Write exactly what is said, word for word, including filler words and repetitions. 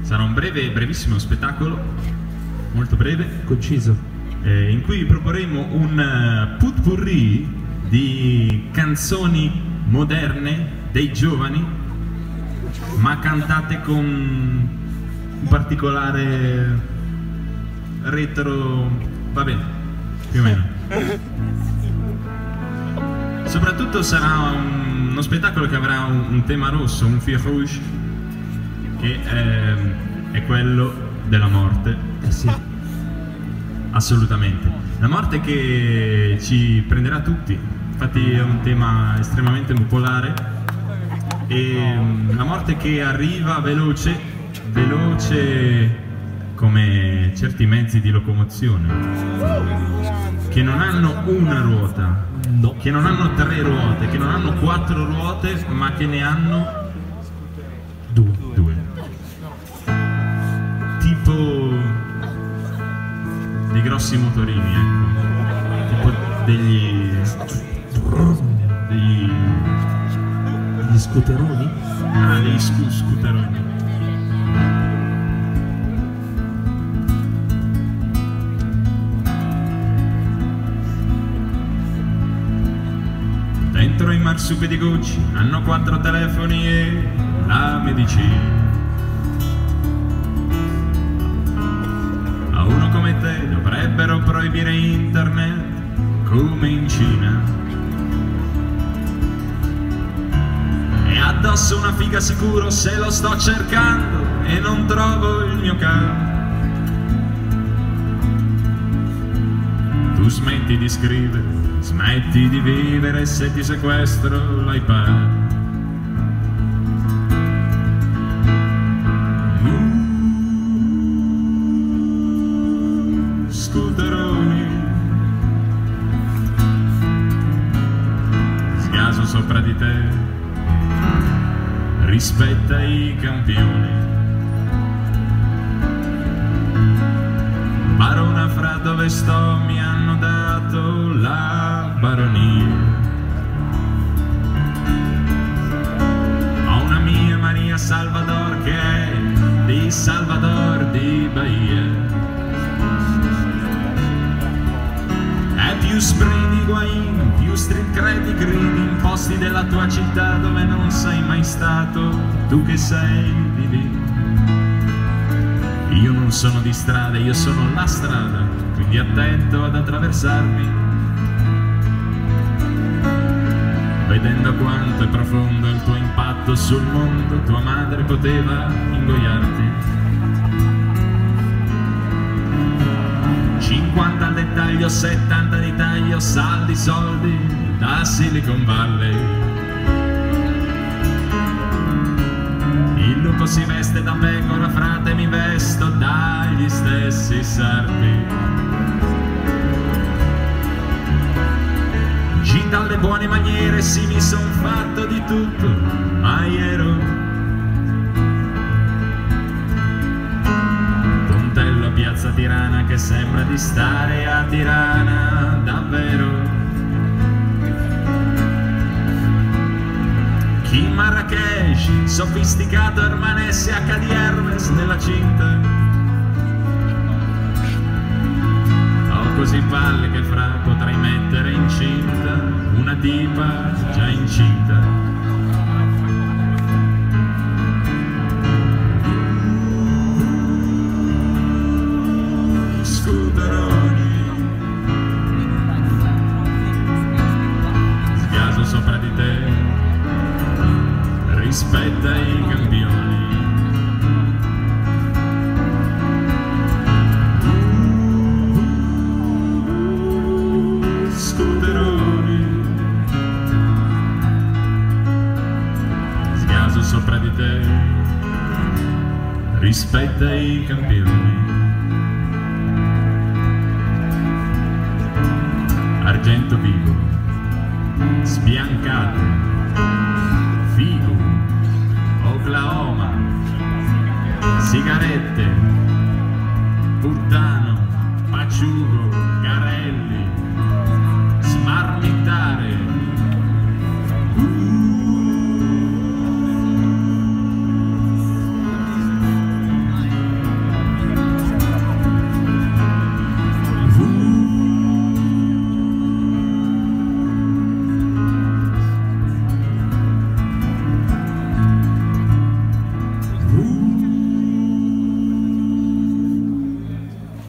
sarà un breve, brevissimo spettacolo, molto breve, conciso, eh, in cui proporremo un potpourri di canzoni moderne dei giovani, ma cantate con un particolare retro, va bene, più o meno. Soprattutto sarà un, uno spettacolo che avrà un, un tema rosso, un fil rouge, che è, è quello della morte. Eh sì. Assolutamente. La morte che ci prenderà tutti, infatti è un tema estremamente popolare, e la morte che arriva veloce, veloce come certi mezzi di locomozione, che non hanno una ruota, no. che non hanno tre ruote, che non hanno quattro ruote, ma che ne hanno due. due. Tipo dei grossi motorini, ecco, tipo degli degli, Gli scooteroni? ah, degli scu scooteroni. Dentro i marsupidi Gucci hanno quattro telefoni e la medicina. A uno come te dovrebbero proibire internet come in Cina. E addosso una figa sicuro se lo sto cercando e non trovo il mio capo. Tu smetti di scrivere, smetti di vivere se ti sequestro l'iPad. Uh, scooteroni, sgaso sopra di te, rispetta i campioni. Barona, fra dove sto mi hanno dato la baronia. Ho una mia Maria Salvador che è di Salvador di Bahia. È più Spring di Higuain, più street cred di gridi in posti della tua città dove non sei mai stato, tu che sei di lì. Io non sono di strada, io sono la strada, quindi attento ad attraversarmi, vedendo quanto è profondo il tuo impatto sul mondo. Tua madre poteva ingoiarti. cinquanta al dettaglio, settanta di taglio, saldi, soldi da Silicon Valley. Il lupo si veste da pecora, frate mi vesto dagli stessi sarti. G dalle buone maniere, sì mi son fatto di tutto, ma ero puntello a Piazza Tirana che sembra di stare a Tirana davvero. Kim Marrakesh, sofisticato Hermanesse H D Hermes nella cinta. Ho così palle che fra potrai mettere incinta una tipa già incinta. Scooteroni, sgaso sopra di te, rispetta i campioni. Uh, scooteroni, sgaso sopra di te, rispetta i campioni. Argento vivo, sbiancato, figo, Oklahoma, sigarette,